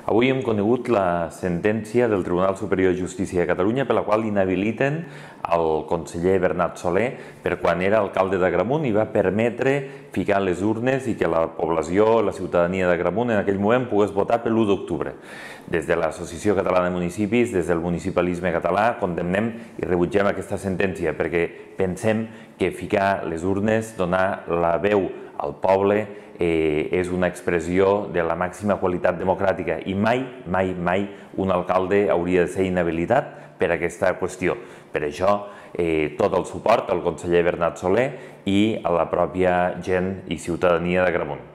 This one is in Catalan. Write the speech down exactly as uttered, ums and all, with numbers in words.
Avui hem conegut la sentència del Tribunal Superior de Justícia de Catalunya per la qual inhabiliten el conseller Bernat Solé per quan era alcalde d'Agramunt i va permetre ficar les urnes i que la població, la ciutadania d'Agramunt en aquell moment pogués votar per l'u d'octubre. Des de l'Associació Catalana de Municipis, des del municipalisme català, condemnem i rebutgem aquesta sentència perquè pensem que ficar les urnes, donar la veu al poble, eh, és una expressió de la màxima qualitat democràtica i mai, mai, mai un alcalde hauria de ser inhabilitat per aquesta qüestió. Per això, eh, tot el suport al conseller Bernat Solé i a la pròpia gent i ciutadania d'Agramunt.